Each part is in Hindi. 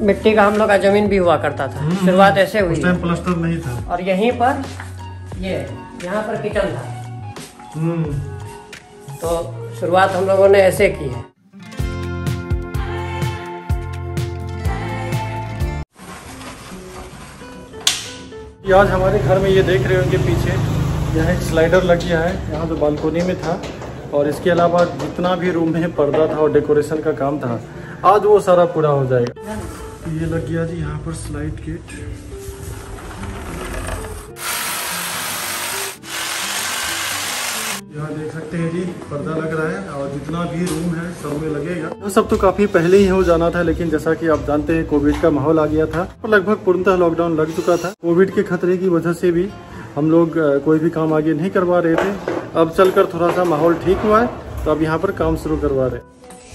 मिट्टी का हम लोग का जमीन भी हुआ करता था। शुरुआत ऐसे हुई। उस टाइम प्लास्टर नहीं था। और यहीं पर यहाँ पर किचन था। तो शुरुआत हम लोगों ने ऐसे की है। आज हमारे घर में ये देख रहे होंगे पीछे यहाँ एक स्लाइडर लग गया है, यहाँ तो बालकोनी में था। और इसके अलावा जितना भी रूम में पर्दा था और डेकोरेशन का काम था, आज वो सारा पूरा हो जाएगा। ये लग गया जी यहाँ पर स्लाइड गेट। यहाँ देख सकते हैं जी पर्दा लग रहा है और जितना भी रूम है सब में लगेगा। ये सब तो काफी पहले ही हो जाना था, लेकिन जैसा कि आप जानते हैं कोविड का माहौल आ गया था और लगभग पूर्णतः लॉकडाउन लग चुका था। कोविड के खतरे की वजह से भी हम लोग कोई भी काम आगे नहीं करवा रहे थे। अब चलकर थोड़ा सा माहौल ठीक हुआ है तो अब यहाँ पर काम शुरू करवा रहे हैं।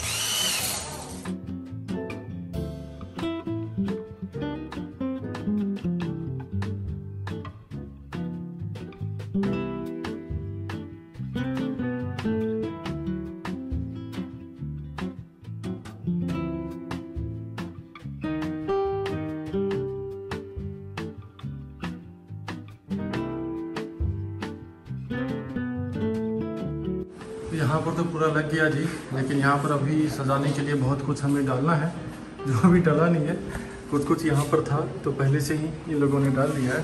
यहाँ पर तो पूरा लग गया जी, लेकिन यहाँ पर अभी सजाने के लिए बहुत कुछ हमें डालना है, जो अभी डाला नहीं है। कुछ यहाँ पर था तो पहले से ही इन लोगों ने डाल दिया है।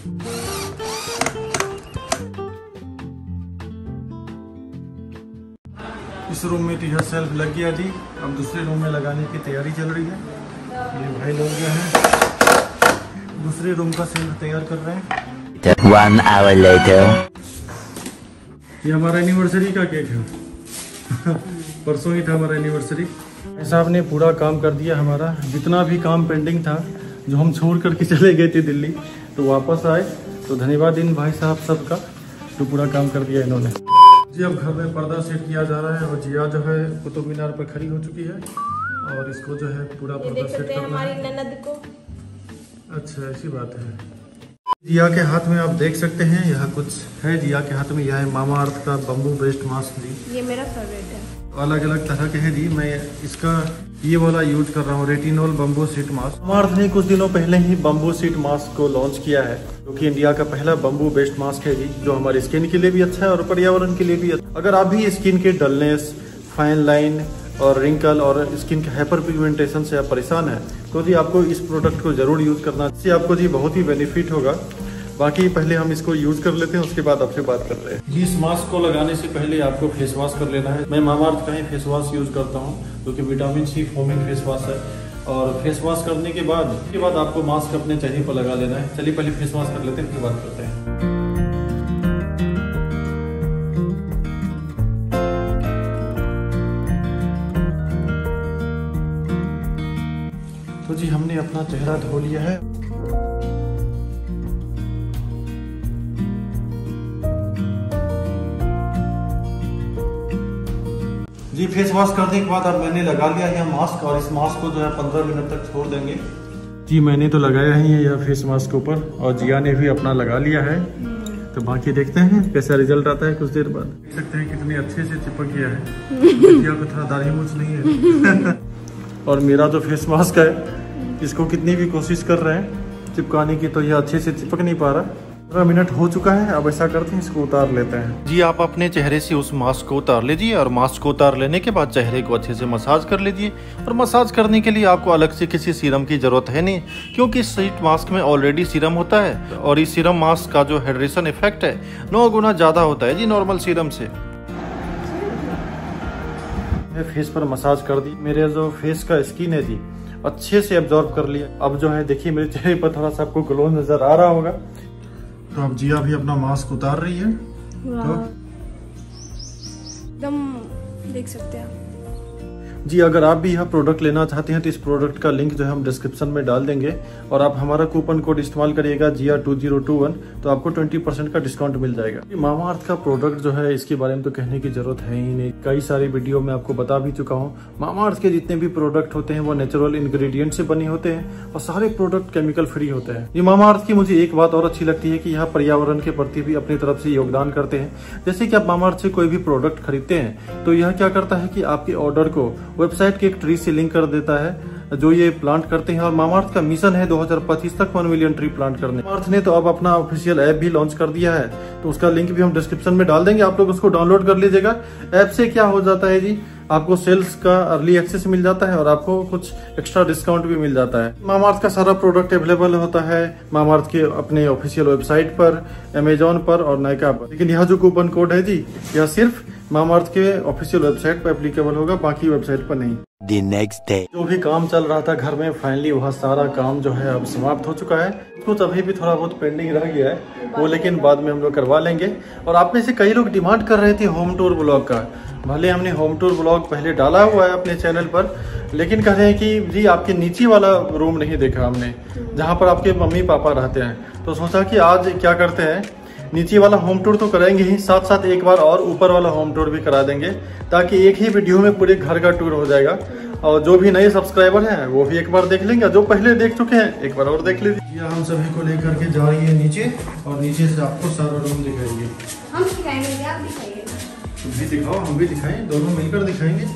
इस रूम में तो यह सेल्फ लग गया जी। अब दूसरे रूम में लगाने की तैयारी चल रही है। ये भाई लोग जो हैं दूसरे रूम का सेल्फ तैयार कर रहे हैं। 1 hour later. ये हमारा एनिवर्सरी का केक है। परसों ही था हमारा एनिवर्सरी। भाई साहब ने पूरा काम कर दिया हमारा। जितना भी काम पेंडिंग था, जो हम छोड़ करके चले गए थे दिल्ली, तो वापस आए। तो धन्यवाद इन भाई साहब सबका, जो पूरा काम कर दिया इन्होंने जी। अब घर में पर्दा सेट किया जा रहा है और जिया जो है कुतुब मीनार पर खड़ी हो चुकी है और इसको जो है पूरा पर्दा सेट करना है। हमारी ननद को। अच्छा, ऐसी बात है। जिया के हाथ में आप देख सकते हैं यह कुछ है। जिया के हाथ में यह है मामा अर्थ का बम्बू बेस्ड मास्क जी। ये मेरा फेवरेट है। अलग अलग तरह के हैं जी। मैं इसका ये वाला यूज कर रहा हूँ, retinol bamboo sheet mask. Mamaearth ने कुछ दिनों पहले ही बम्बू सीट मास्क को लॉन्च किया है, जो कि इंडिया का पहला बम्बू बेस्ड मास्क है जी, जो हमारी स्किन के लिए भी अच्छा है और पर्यावरण के लिए भी अच्छा। अगर आप भी स्किन के डलनेस, फाइन लाइन और रिंकल और स्किन के हाइपर पिगमेंटेशन से आप परेशान हैं, तो जी आपको इस प्रोडक्ट को जरूर यूज करना। इससे आपको जी बहुत ही बेनिफिट होगा। बाकी पहले हम इसको यूज कर लेते हैं, उसके बाद आपसे बात करते हैं। इस मास्क को लगाने से पहले आपको फेस वॉश कर लेना है। मैं मामा अर्थ का ही फेस वॉश यूज करता हूँ, जो कि vitamin C foaming face wash है। और फेस वॉश करने के बाद आपको मास्क अपने चेहरे पर लगा लेना है। चलिए पहले फेस वॉश कर लेते हैं, फिर बात करते हैं। तो जी हमने अपना चेहरा धो लिया है। जी फेस वॉश करने के बाद अब मैंने लगा लिया यह मास्क, और इस मास्क को जो है 15 मिनट तक छोड़ देंगे। जी मैंने तो लगाया ही है यह फेस मास्क ऊपर, और जिया ने भी अपना लगा लिया है। तो बाकी देखते हैं कैसा रिजल्ट आता है कुछ देर बाद। देख सकते हैं कितने अच्छे से चिपक गया है। जिया को थोड़ा दाढ़ी मूंछ नहीं है। और मेरा जो फेस मास्क है, इसको कितनी भी कोशिश कर रहे हैं चिपकाने की, तो यह अच्छे से चिपक नहीं पा रहा। 15 मिनट हो चुका है। अब ऐसा करते हैं, इसको उतार लेते हैं। जी आप अपने चेहरे से उस मास्क को उतार लीजिए, और मास्क को उतार लेने के बाद चेहरे को अच्छे से मसाज कर लीजिए। और मसाज करने के लिए आपको अलग से किसी सीरम की जरूरत है नहीं, क्योंकि इस शीट मास्क में ऑलरेडी सीरम होता है। और इस सीरम मास्क का जो हाइड्रेशन इफेक्ट है 9 गुना ज्यादा होता है जी नॉर्मल सीरम से। फेस पर मसाज कर दी। मेरे जो फेस का स्किन है जी अच्छे से एब्जॉर्ब कर लिया। अब जो है देखिए मेरे चेहरे पर थोड़ा सा आपको ग्लो नजर आ रहा होगा। तो अब जिया भी अपना मास्क उतार रही है। तो एकदम देख सकते हैं जी, अगर आप भी यह प्रोडक्ट लेना चाहते हैं तो इस प्रोडक्ट का लिंक जो है हम डिस्क्रिप्शन में डाल देंगे, और आप हमारा कूपन कोड इस्तेमाल करिएगा जिया2021, तो आपको 20% का डिस्काउंट मिल जाएगा। मामा अर्थ का प्रोडक्ट जो है इसके बारे में तो कहने की जरूरत है ही नहीं। कई सारी वीडियो में आपको बता भी चुका हूँ। मामा अर्थ के जितने भी प्रोडक्ट होते हैं वो नेचुरल इंग्रेडिएंट से बने होते हैं, और सारे प्रोडक्ट केमिकल फ्री होते हैं। ये मामा अर्थ की मुझे एक बात और अच्छी लगती है कि यहाँ पर्यावरण के प्रति भी अपनी तरफ से योगदान करते हैं। जैसे कि आप मामा अर्थ से कोई भी प्रोडक्ट खरीदते हैं तो यह क्या करता है कि आपके ऑर्डर को वेबसाइट के एक ट्री से लिंक कर देता है, जो ये प्लांट करते हैं। और मामाअर्थ का मिशन है 2025 तक 1 मिलियन ट्री प्लांट करने। मामाअर्थ ने तो अब अपना ऑफिशियल ऐप भी लॉन्च कर दिया है, तो उसका लिंक भी हम डिस्क्रिप्शन में डाल देंगे, आप लोग उसको डाउनलोड कर लीजिएगा। ऐप से क्या हो जाता है जी, आपको सेल्स का अर्ली एक्सेस मिल जाता है और आपको कुछ एक्स्ट्रा डिस्काउंट भी मिल जाता है। मामाअर्थ का सारा प्रोडक्ट अवेलेबल होता है मामाअर्थ के अपने ऑफिशियल वेबसाइट पर, अमेजोन पर और नायका पर। लेकिन यह जो कूपन कोड है जी, यह सिर्फ मामाअर्थ के ऑफिशियल वेबसाइट पर एप्लीकेबल होगा, बाकी वेबसाइट पर नहीं। The next day. जो भी काम चल रहा था घर में, फाइनली वह सारा काम जो है अब समाप्त हो चुका है। कुछ अभी भी थोड़ा बहुत पेंडिंग रह गया है, वो लेकिन बाद में हम लोग करवा लेंगे। और आप में से कई लोग डिमांड कर रहे थे होम टूर ब्लॉग का। भले हमने होम टूर ब्लॉग पहले डाला हुआ है अपने चैनल पर, लेकिन कह रहे हैं कि जी आपके नीचे वाला रूम नहीं देखा हमने, जहाँ पर आपके मम्मी पापा रहते हैं। तो सोचा कि आज क्या करते हैं, नीचे वाला होम टूर तो कराएंगे ही, साथ साथ एक बार और ऊपर वाला होम टूर भी करा देंगे, ताकि एक ही वीडियो में पूरे घर का टूर हो जाएगा। और जो भी नए सब्सक्राइबर हैं वो भी एक बार देख लेंगे, जो पहले देख चुके हैं एक बार और देख लीजिए। हम सभी को लेकर के जा रही है नीचे, और नीचे से आपको सारा रूम दिखाएंगे। हम दिखाएंगे, आप दिखाइए। तुम भी दिखाओ, हम भी दिखाएं, दोनों मिलकर दिखाएंगे।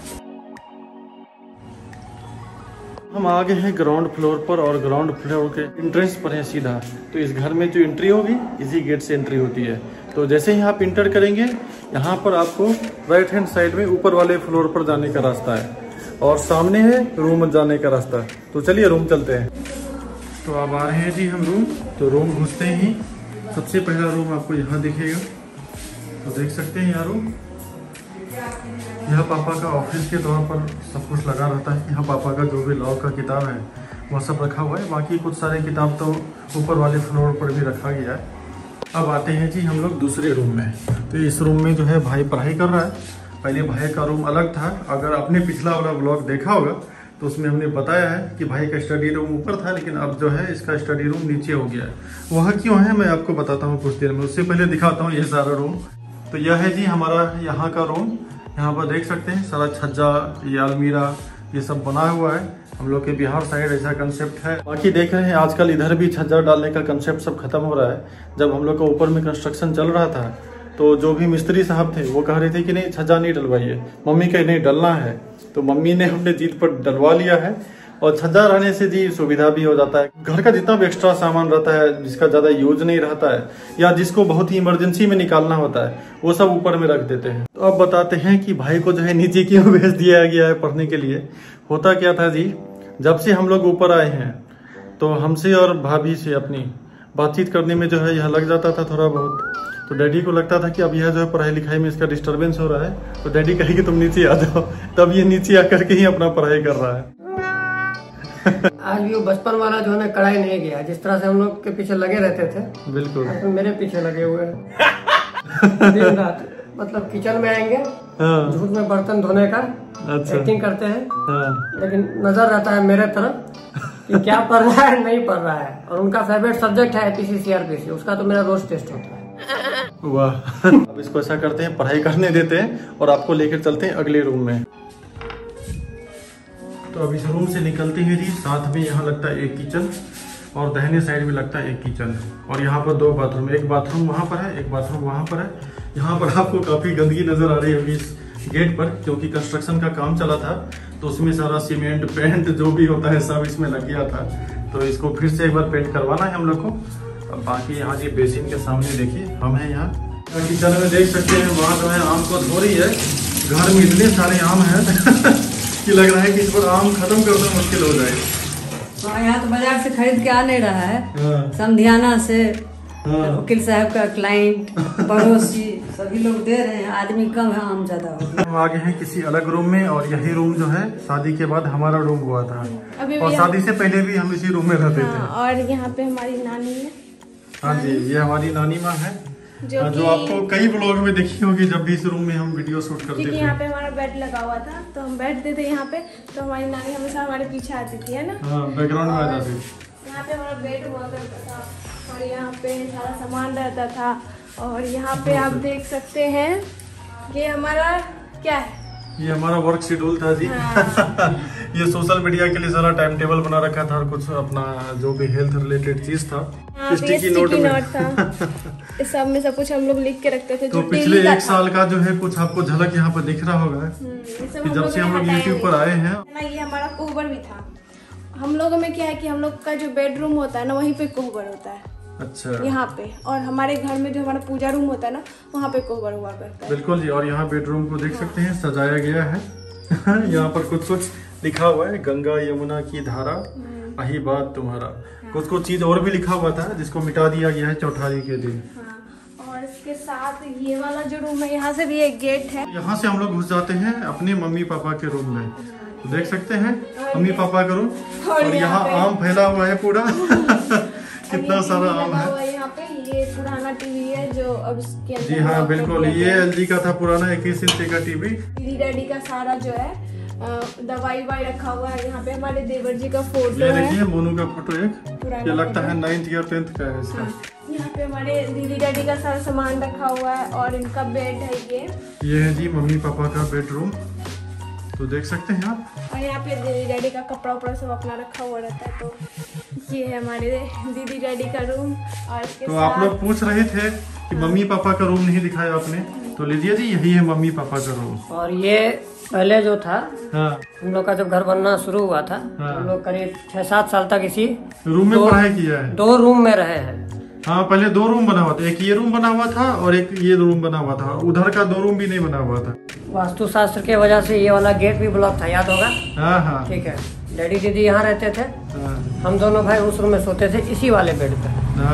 हम आ गए हैं ग्राउंड फ्लोर पर, और ग्राउंड फ्लोर के एंट्रेंस पर है सीधा। तो इस घर में जो एंट्री होगी इसी गेट से एंट्री होती है। तो जैसे ही आप इंटर करेंगे, यहाँ पर आपको राइट हैंड साइड में ऊपर वाले फ्लोर पर जाने का रास्ता है, और सामने है रूम जाने का रास्ता। तो चलिए रूम चलते हैं। तो अब आ रहे हैं जी हम रूम। तो रूम घुसते ही सबसे पहला रूम आपको यहाँ दिखेगा। तो देख सकते हैं यहाँ रूम, यह पापा का ऑफिस के तौर पर सब कुछ लगा रहता है। यहाँ पापा का जो भी लॉ का किताब है वह सब रखा हुआ है, बाकी कुछ सारे किताब तो ऊपर वाले फ्लोर पर भी रखा गया है। अब आते हैं जी हम लोग दूसरे रूम में। तो इस रूम में जो है भाई पढ़ाई कर रहा है। पहले भाई का रूम अलग था, अगर आपने पिछला वाला ब्लॉग देखा होगा तो उसमें हमने बताया है कि भाई का स्टडी रूम ऊपर था, लेकिन अब जो है इसका स्टडी रूम नीचे हो गया है। वह क्यों है मैं आपको बताता हूँ कुछ देर में, उससे पहले दिखाता हूँ ये सारा रूम। तो यह है जी हमारा यहाँ का रूम। यहाँ पर देख सकते हैं सारा छज्जा, ये अलमीरा, ये सब बना हुआ है। हम लोग के बिहार साइड ऐसा कंसेप्ट है। बाकी देख रहे हैं आजकल इधर भी छज्जा डालने का कंसेप्ट सब खत्म हो रहा है। जब हम लोग का ऊपर में कंस्ट्रक्शन चल रहा था तो जो भी मिस्त्री साहब थे वो कह रहे थे कि नहीं छज्जा नहीं डलवाइए, मम्मी कहीं नहीं डलना है। तो मम्मी ने हमने जीत पर डलवा लिया है। और छज्जा रहने से जी सुविधा भी हो जाता है। घर का जितना भी एक्स्ट्रा सामान रहता है, जिसका ज्यादा यूज नहीं रहता है या जिसको बहुत ही इमरजेंसी में निकालना होता है, वो सब ऊपर में रख देते हैं। तो अब बताते हैं कि भाई को जो है नीचे क्यों भेज दिया गया है पढ़ने के लिए। होता क्या था जी, जब से हम लोग ऊपर आए हैं तो हमसे और भाभी से अपनी बातचीत करने में जो है यह लग जाता था थोड़ा बहुत। तो डैडी को लगता था कि अब यह जो है पढ़ाई लिखाई में इसका डिस्टरबेंस हो रहा है, तो डैडी कहे कि तुम नीचे आ जाओ। तब ये नीचे आकर के ही अपना पढ़ाई कर रहा है। आज भी वो बचपन वाला जो है ना कढ़ाई नहीं गया, जिस तरह से हम लोग के पीछे लगे रहते थे, बिल्कुल तो मेरे पीछे लगे हुए हैं दिन रात। मतलब किचन में आएंगे, झूठ में बर्तन धोने का एक्टिंग करते हैं, लेकिन नजर रहता है मेरे तरफ कि क्या पढ़ रहा है नहीं पढ़ रहा है। और उनका फेवरेट सब्जेक्ट है APC CRPC, उसका तो मेरा रोज टेस्ट होता है। वाह। अब इसको ऐसा करते हैं, पढ़ाई करने देते हैं और आपको लेकर चलते हैं अगले रूम में। तो अब इस रूम से निकलते हैं जी, साथ में यहाँ लगता है एक किचन और दाहिने साइड में लगता है एक किचन। और यहाँ पर 2 बाथरूम, एक बाथरूम वहाँ पर है, एक बाथरूम वहाँ पर है। यहाँ पर आपको काफी गंदगी नजर आ रही होगी इस गेट पर, क्योंकि कंस्ट्रक्शन का काम चला था तो उसमें सारा सीमेंट पेंट जो भी होता है सब इसमें लग गया था। तो इसको फिर से एक बार पेंट करवाना है हम लोग को। अब बाकी यहाँ जी बेसिन के सामने देखिए हम हैं यहाँ किचन में, देख सकते हैं वहाँ जो है आम को धो रही है। घर में इतने सारे आम है कि लग रहा है कि इस पर आम खत्म करना मुश्किल हो जाए। यहाँ तो बाजार से खरीद के आ नहीं रहा है, समधियाना से, वकील साहब का क्लाइंट, पड़ोसी सभी लोग दे रहे हैं। आदमी कम है, आम ज्यादा हो गया। हम आगे हैं किसी अलग रूम में, और यही रूम जो है शादी के बाद हमारा रूम हुआ था, और शादी से पहले भी हम इसी रूम में रहते थे। और यहाँ पे हमारी नानी है। हाँ जी, ये हमारी नानी माँ है, जो आपको कई ब्लॉग में देखी होगी जब भी इस रूम में हम वीडियो शूट करते थे। क्योंकि यहाँ पे हमारा बेड लगा हुआ था तो हम बैठते थे यहाँ पे, तो हमारी नानी हमेशा हमारे पीछे आती थी, है ना। हाँ, बैकग्राउंड में आ जाती। यहाँ पे हमारा बेड हुआ करता था और यहाँ पे सारा सामान रहता था। और यहाँ पे आप देख सकते हैं ये हमारा क्या है, ये हमारा वर्क शेड्यूल था जी। हाँ। ये सोशल मीडिया के लिए सारा टाइम टेबल बना रखा था, और कुछ अपना जो भी हेल्थ रिलेटेड चीज था स्टिकी नोट था। इस सब में सब कुछ हम लोग लिख के रखते थे। तो पिछले 1 साल का जो है कुछ आपको झलक यहाँ पर दिख रहा होगा कि जब से हम लोग YouTube पर आए हैं। ये हमारा कोबर भी था। हम लोगों में क्या है कि हम लोग का जो बेडरूम होता है ना वहीं पे कोहबर होता है। अच्छा, यहाँ पे, और हमारे घर में जो हमारा पूजा रूम होता है ना वहाँ पे कोहबर हुआ करता है। बिल्कुल जी। और यहाँ बेडरूम को देख सकते हैं, सजाया गया है। यहाँ पर कुछ लिखा हुआ है, गंगा यमुना की धारा अही बात तुम्हारा। कुछ चीज और भी लिखा हुआ था जिसको मिटा दिया गया है चौठारी के दिन। और इसके साथ ये वाला जो रूम है, यहाँ से भी एक गेट है। यहाँ से हम लोग घुस जाते हैं अपने मम्मी पापा के रूम में। तो देख सकते हैं मम्मी पापा का रूम, और यहाँ आम फैला हुआ है पूरा। कितना सारा आम है यहाँ पे। ये पुराना टीवी है जो अब इसके अंदर। जी हाँ बिल्कुल, ये एलजी का था पुराना 21 इंच का टीवी। दीदी डैडी का सारा जो है दवाई वाई रखा हुआ है। यहाँ पे हमारे देवर जी का फोटो ये है। देखिए मोनू का फोटो एक, ये लगता है 9th या 10th का है इसका। यहाँ पे हमारे दीदी डैडी का सारा सामान रखा हुआ है, और इनका बेड है ये है जी मम्मी पापा का बेडरूम। तो देख सकते हैं आप, और यहाँ पे दीदी डैडी का कपड़ा उपड़ा सब अपना रखा हुआ रहता है। तो ये है हमारे दीदी डैडी का रूम। और इसके तो आप लोग पूछ रहे थे कि मम्मी पापा का रूम नहीं दिखाया आपने, तो लीजिए जी यही है मम्मी पापा का रूम। और ये पहले जो था, हाँ, हम लोग का जब घर बनना शुरू हुआ था, हम लोग करीब 6-7 साल तक इसी रूम में पढ़ाई किया है। 2 रूम में रहे हैं। हाँ, पहले 2 रूम बना हुआ था, एक ये रूम बना हुआ था और एक ये रूम बना हुआ था। उधर का 2 रूम भी नहीं बना हुआ था। वास्तुशास्त्र के वजह से ये वाला गेट भी ब्लॉक था, याद होगा। हाँ हाँ ठीक है, डैडी दीदी यहाँ रहते थे, हम दोनों भाई उस रूम में सोते थे, इसी वाले बेड पे।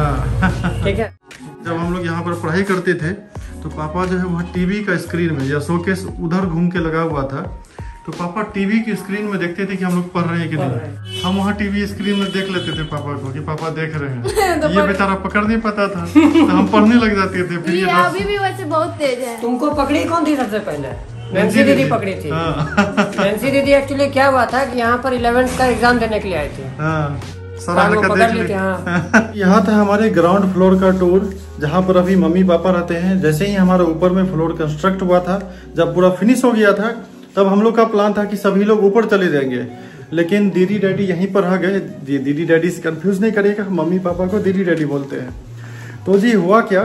हाँ। ठीक है, जब हम लोग यहाँ पर पढ़ाई करते थे तो पापा जो है वहाँ टीवी का स्क्रीन में या शोकेस उधर घूम के लगा हुआ था, तो पापा टीवी की स्क्रीन में देखते थे कि हम लोग पढ़ रहे हैं कि नहीं। हम वहाँ टीवी स्क्रीन में देख लेते थे पापा को कि पापा देख रहे हैं। तो ये बेचारा पकड़ नहीं पाता था, तो हम पढ़ने लग जाते थे। फिर ये अभी भी वैसे बहुत तेज है। तुमको पकड़ी कौन थी सबसे पहले? नैन्सी दीदी पकड़ी थी। नैन्सी दीदी एक्चुअली क्या हुआ था कि यहाँ पर 11th का एग्जाम देने के लिए आए थे। सारा देख लेते। यहाँ था हमारे ग्राउंड फ्लोर का टूर, जहाँ पर अभी मम्मी पापा रहते हैं। जैसे ही हमारा ऊपर में फ्लोर कंस्ट्रक्ट हुआ था, जब पूरा फिनिश हो गया था, तब हम लोग का प्लान था कि सभी लोग ऊपर चले जाएंगे, लेकिन दीदी डैडी यहीं पर आ गए। दीदी डैडी से कंफ्यूज नहीं करिएगा, मम्मी पापा को दीदी डैडी बोलते हैं। तो जी हुआ क्या,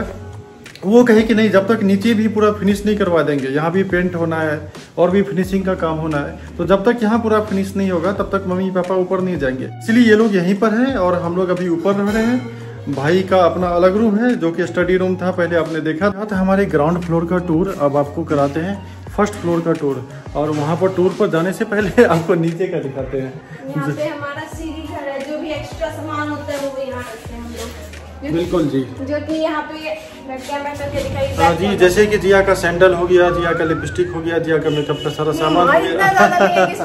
वो कहे कि नहीं, जब तक नीचे भी पूरा फिनिश नहीं करवा देंगे, यहाँ भी पेंट होना है और भी फिनिशिंग का काम होना है, तो जब तक यहाँ पूरा फिनिश नहीं होगा तब तक मम्मी पापा ऊपर नहीं जाएंगे। इसलिए ये लोग यहीं पर हैं और हम लोग अभी ऊपर रह रहे हैं। भाई का अपना अलग रूम है जो कि स्टडी रूम था, पहले आपने देखा था। हमारे ग्राउंड फ्लोर का टूर अब आपको कराते हैं, फर्स्ट फ्लोर का टूर। और वहाँ पर टूर पर जाने से पहले आपको नीचे का दिखाते हैं। यहाँ पे हमारा सीढ़ी घर है, जो भी एक्स्ट्रा सामान होता है वो यहाँ रखते हैं हम लोग। बिल्कुल जी, जो कि यहाँ पे कैमरा करके दिखाई। हाँ जी, जैसे कि जिया का सैंडल हो गया, जिया का लिपस्टिक हो गया, जिया का मेकअप का सारा सामान हो गया।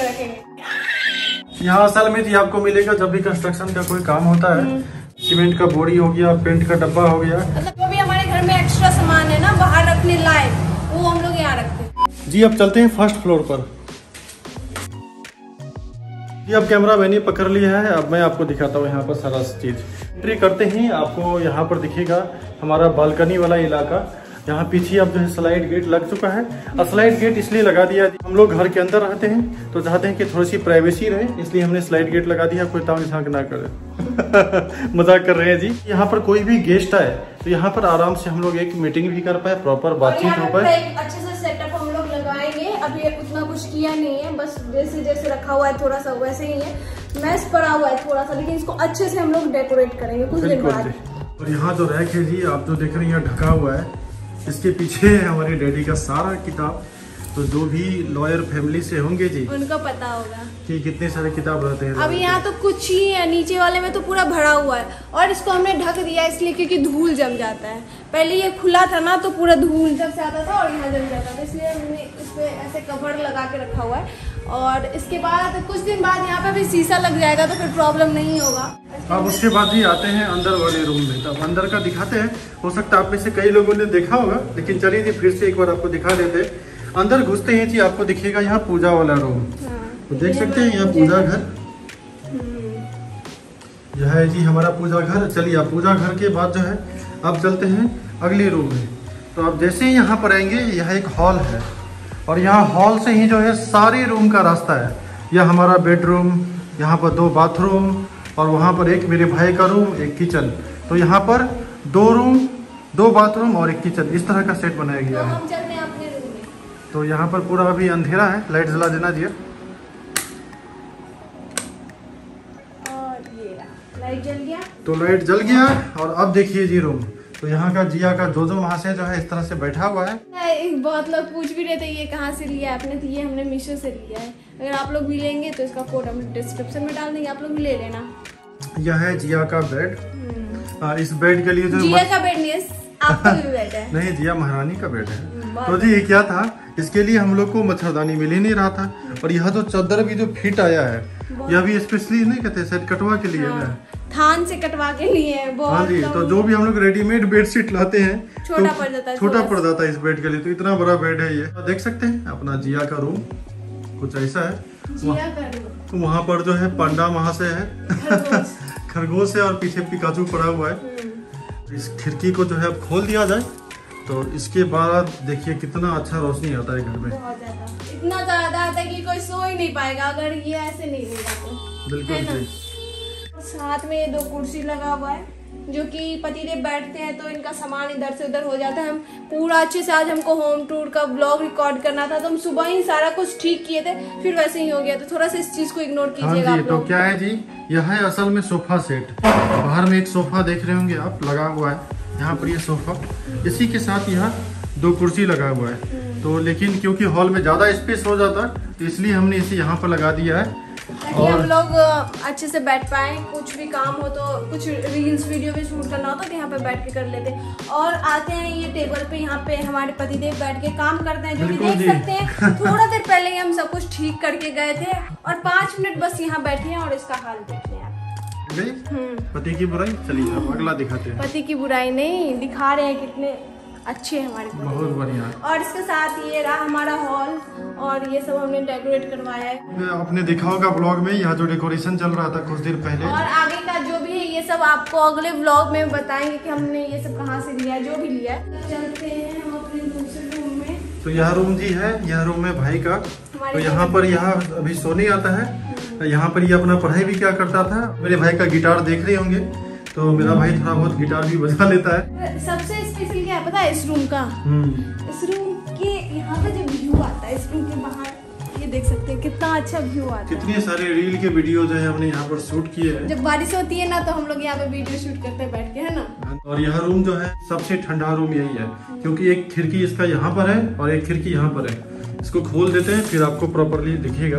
यहाँ असल में जी आपको मिलेगा जब भी कंस्ट्रक्शन का कोई काम होता है, सीमेंट का बोरी हो गया, पेंट का डब्बा हो गया, मतलब जो भी हमारे घर में एक्स्ट्रा सामान है ना बाहर रखने लायक, वो हम लोग यहाँ रखते हैं। जी अब चलते हैं फर्स्ट फ्लोर पर। जी अब कैमरा मैंने पकड़ लिया है, अब मैं आपको दिखाता हूँ यहाँ पर सारा चीज। एंट्री करते ही आपको यहाँ पर दिखेगा हमारा बालकनी वाला इलाका। यहाँ पीछे अब जो है स्लाइड गेट लग चुका है। और स्लाइड गेट इसलिए लगा दिया, हम लोग घर के अंदर रहते हैं तो चाहते हैं कि थोड़ी सी प्राइवेसी रहे, इसलिए हमने स्लाइड गेट लगा दिया, कोई तांग झांक ना करे। मजाक कर रहे हैं जी। यहाँ पर कोई भी गेस्ट आए तो यहाँ पर आराम से हम लोग एक मीटिंग भी कर पाए, प्रॉपर बातचीत हो पाए। अच्छे से सेटअप हम लोग लगाएंगे। अभी उतना कुछ किया नहीं है, बस जैसे जैसे रखा हुआ है थोड़ा सा वैसे ही है, मैस पड़ा हुआ है थोड़ा सा, लेकिन इसको अच्छे से हम लोग डेकोरेट करेंगे कुछ दिन बाद। और यहाँ जो रैक है जी आप जो देख रहे हैं ढका हुआ है, इसके पीछे है हमारे डैडी का सारा किताब। तो जो भी लॉयर फैमिली से होंगे जी, उनको पता होगा कि कितने सारे किताब रहते हैं। अभी यहाँ तो कुछ ही है, नीचे वाले में तो पूरा भरा हुआ है, और इसको हमने ढक दिया इसलिए क्योंकि धूल जम जाता है। पहले ये खुला था ना तो पूरा धूल जब से आता था और यहाँ जम जाता था, इसलिए हमने इस पे ऐसे कवर लगा के रखा हुआ है। और इसके बाद कुछ दिन बाद यहाँ पे भी शीशा लग जाएगा तो फिर प्रॉब्लम नहीं होगा। अब उसके बाद ही आते हैं अंदर वाले रूम में, तब अंदर का दिखाते हैं। हो सकता है आप में से कई लोगों ने देखा होगा, लेकिन चलिए जी फिर से एक बार आपको दिखा देते हैं। अंदर घुसते हैं जी आपको दिखेगा यहाँ पूजा वाला रूम। तो देख सकते हैं यहाँ पूजा घर, यह है जी हमारा पूजा घर। चलिए आप पूजा घर के बाद जो है अब चलते हैं अगले रूम में। तो आप जैसे ही यहाँ पर आएंगे, यह एक हॉल है और यहाँ हॉल से ही जो है सारे रूम का रास्ता है। यह हमारा बेडरूम, यहाँ पर 2 बाथरूम और वहाँ पर एक मेरे भाई का रूम, एक किचन। तो यहाँ पर 2 रूम, 2 बाथरूम और एक किचन, इस तरह का सेट बनाया गया है। हम चलते हैं अपने रूम में। तो यहाँ पर पूरा अभी अंधेरा है, लाइट जला देना जी। लाइट जल गया। तो लाइट जल गया और अब देखिए जी रूम। तो यहाँ का जिया का जो वहाँ से जो है इस तरह से बैठा हुआ है। बहुत लोग पूछ भी रहे थे ये कहाँ से लिया है आपने, तो ये हमने मीशो से लिया है। अगर आप लोग भी लेंगे तो इसका कोड हम डिस्क्रिप्शन में डाल देंगे, आप लोग भी ले लेना। यह है जिया का बेड। इस बेड के लिए जो जिया का बेड नहीं है, आपका भी बेड है। नहीं, जिया महारानी का बेड है। तो जी ये क्या था, इसके लिए हम लोग को मच्छरदानी मिल ही नहीं रहा था। और यह जो चादर भी जो फिट आया है, यह भी स्पेशली नहीं कहते सेट कटवा के लिए है, थान से कटवा के लिए है। हाँ जी। तो जो भी हम लोग रेडीमेड बेडशीट लाते हैं छोटा पड़ जाता है, छोटा पड़ जाता है इस बेड के लिए। तो इतना बड़ा बेड है ये, देख सकते हैं अपना जिया का रूम कुछ ऐसा है। जिया का रूम। तो वहाँ पर जो है पांडा वहाँ से है, खरगोश है और पीछे पिकाचू पड़ा हुआ है। इस खिड़की को जो है अब खोल दिया जाए तो इसके बाद देखिए कितना अच्छा रोशनी आता है घर में। बहुत ज्यादा, इतना ज्यादा आता है कि कोई सो ही नहीं पाएगा अगर ये ऐसे नहीं रहेगा तो। बिल्कुल। साथ में ये 2 कुर्सी लगा हुआ है जो कि पतिदेव बैठते हैं तो इनका सामान इधर से उधर हो जाता है। हम पूरा अच्छे से, आज हमको होम टूर का ब्लॉग रिकॉर्ड करना था तो हम सुबह ही सारा कुछ ठीक किए थे, फिर वैसे ही हो गया। तो थोड़ा सा इस चीज को इग्नोर कीजिएगा हाँ आप जी। तो लोग। क्या है जी, यह है असल में सोफा सेट। बाहर में एक सोफा देख रहे होंगे आप लगा हुआ है, यहाँ पर ये सोफा, इसी के साथ यहाँ 2 कुर्सी लगा हुआ है। तो लेकिन क्योंकि हॉल में ज्यादा स्पेस हो जाता तो इसलिए हमने इसे यहाँ पर लगा दिया है ताकि हम लोग अच्छे से बैठ पाए। कुछ भी काम हो तो, कुछ रील्स वीडियो भी शूट करना हो तो यहाँ पे बैठ के कर लेते हैं। और आते हैं ये टेबल पे, यहाँ पे हमारे पतिदेव बैठ के काम करते हैं, जो कि देख सकते हैं। थोड़ा देर पहले ही हम सब कुछ ठीक करके गए थे और 5 मिनट बस यहाँ बैठे हैं और इसका हाल देख लें आप। पति की बुराई। चलिए अब अगला दिखाते हैं। पति की बुराई नहीं, दिखा रहे हैं कितने अच्छे हैं हमारे पति। बहुत बढ़िया। और इसके साथ ये रहा हमारा हॉल और ये सब हमने डेकोरेट करवाया है। आपने देखा होगा ब्लॉग में यहाँ जो डेकोरेशन चल रहा था कुछ देर पहले, और आगे का जो भी है ये सब आपको अगले व्लॉग में बताएंगे कि हमने ये सब कहाँ से लिया, जो भी लिया। चलते हैं हम अपने दूसरे रूम में। तो यह रूम जी है, यह रूम है भाई का। तो यहाँ पर यह अभी सोने आता है। यहाँ पर ये अपना पढ़ाई भी क्या करता था। मेरे भाई का गिटार देख रहे होंगे, तो मेरा भाई थोड़ा बहुत गिटार भी बजा लेता है। सबसे स्पेशल क्या है पता है इस रूम का? इस रूम के यहाँ का जो व्यू आता है, इस रूम के बाहर ये देख सकते हैं कितना अच्छा व्यू आता है। कितने सारे रील के वीडियो जो है हमने यहाँ पर शूट किए हैं। जब बारिश होती है ना तो हम लोग यहाँ पे वीडियो शूट करते हैं बैठ के, है ना। और यह रूम जो है सबसे ठंडा रूम यही है, क्योंकि एक खिड़की इसका यहाँ पर है और एक खिड़की यहाँ पर है। इसको खोल देते हैं फिर आपको प्रॉपरली दिखेगा।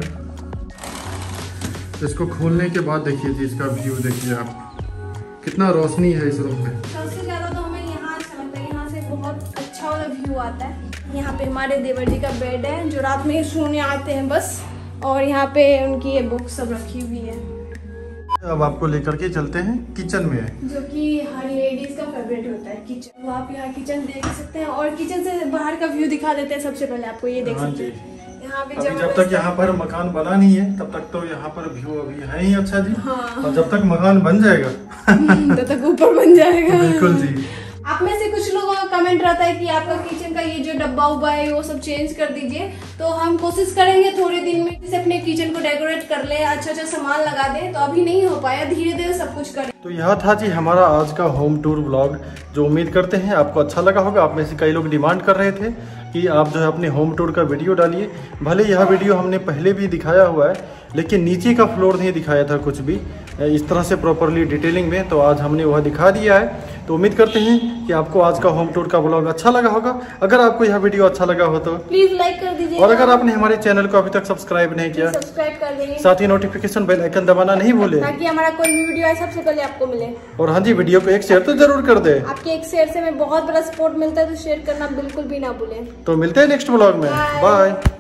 इसको खोलने के बाद देखिए जी इसका व्यू देखिए आप, कितना रोशनी है इस रूम में। सबसे ज्यादा तो हमें यहाँ अच्छा लगता है, यहाँ से बहुत अच्छा वाला व्यू आता है। यहाँ पे हमारे देवर जी का बेड है जो रात में सोने आते हैं बस, और यहाँ पे उनकी ये बुक सब रखी हुई है। अब आपको लेकर के चलते हैं किचन में, जो कि हर लेडीज का फेवरेट होता है किचन। तो आप यहाँ किचन देख सकते हैं और किचन से बाहर का व्यू दिखा देते हैं। सबसे पहले आपको ये देख सकते हैं यहाँ पे जब तक यहाँ पर मकान बना नहीं है तब तक तो यहाँ पर व्यू अभी है ही अच्छा जी। हाँ। और जब तक मकान बन जाएगा तब तक ऊपर बन जाएगा। बिल्कुल जी। आप में से कुछ लोगों का कमेंट रहता है कि आपका किचन का ये जो डब्बा उब्बा है वो सब चेंज कर दीजिए। तो हम कोशिश करेंगे थोड़े दिन में इसे अपने किचन को डेकोरेट कर ले, अच्छा अच्छा सामान लगा दे। तो अभी नहीं हो पाया, धीरे धीरे सब कुछ करें। तो यह था जी हमारा आज का होम टूर ब्लॉग, जो उम्मीद करते हैं आपको अच्छा लगा होगा। आप में से कई लोग डिमांड कर रहे थे कि आप जो है अपने होम टूर का वीडियो डालिए। भले यह वीडियो हमने पहले भी दिखाया हुआ है, लेकिन नीचे का फ्लोर नहीं दिखाया था कुछ भी इस तरह से प्रॉपरली डिटेलिंग में, तो आज हमने वह दिखा दिया है। तो उम्मीद करते हैं कि आपको आज का होम टूर का ब्लॉग अच्छा लगा होगा। अगर आपको यह वीडियो अच्छा लगा हो तो प्लीज लाइक कर दीजिए, और अगर आपने हमारे चैनल को अभी तक सब्सक्राइब नहीं किया, सब्सक्राइब कर देंगे, साथ ही नोटिफिकेशन बेल आइकन दबाना नहीं भूले, ताकि हमारा कोई भी वीडियो आए सबसे पहले आपको मिले। और हाँ जी, वीडियो को एक शेयर तो जरूर कर दे। आपके एक शेयर से हमें बहुत बड़ा सपोर्ट मिलता है, तो शेयर करना बिल्कुल भी ना भूलें। तो मिलते हैं नेक्स्ट ब्लॉग में। बाय।